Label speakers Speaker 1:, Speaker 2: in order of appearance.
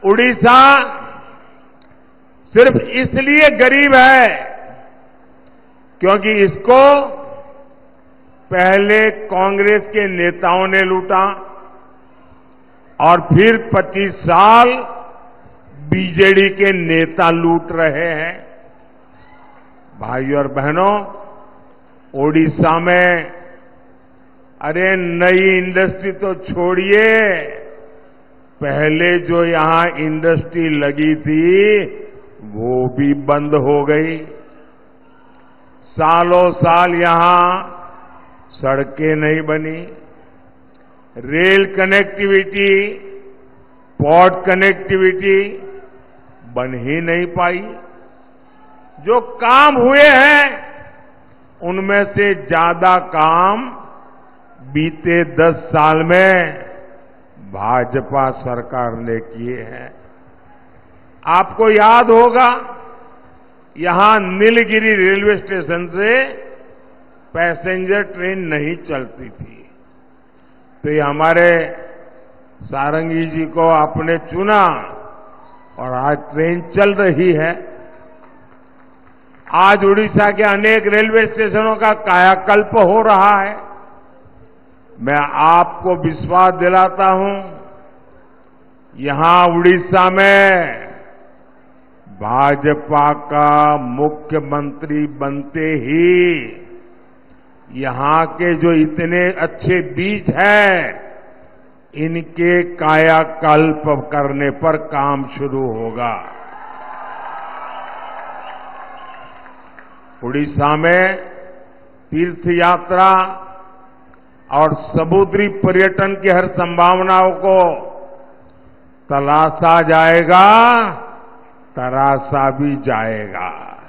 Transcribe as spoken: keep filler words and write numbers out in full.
Speaker 1: उड़ीसा सिर्फ इसलिए गरीब है क्योंकि इसको पहले कांग्रेस के नेताओं ने लूटा और फिर पच्चीस साल बीजेडी के नेता लूट रहे हैं। भाइयों और बहनों, ओडिशा में अरे नई इंडस्ट्री तो छोड़िए, पहले जो यहां इंडस्ट्री लगी थी वो भी बंद हो गई। सालों साल यहां सड़कें नहीं बनी, रेल कनेक्टिविटी, पोर्ट कनेक्टिविटी बन ही नहीं पाई। जो काम हुए हैं उनमें से ज्यादा काम बीते दस साल में भाजपा सरकार ने किए हैं। आपको याद होगा, यहां नीलगिरी रेलवे स्टेशन से पैसेंजर ट्रेन नहीं चलती थी, तो ये हमारे सारंगी जी को आपने चुना और आज ट्रेन चल रही है। आज उड़ीसा के अनेक रेलवे स्टेशनों का कायाकल्प हो रहा है। मैं आपको विश्वास दिलाता हूं, यहां उड़ीसा में भाजपा का मुख्यमंत्री बनते ही यहां के जो इतने अच्छे बीज हैं, इनके कायाकल्प करने पर काम शुरू होगा। उड़ीसा में तीर्थ यात्रा और समुद्री पर्यटन की हर संभावनाओं को तलाशा जाएगा, तराशा भी जाएगा।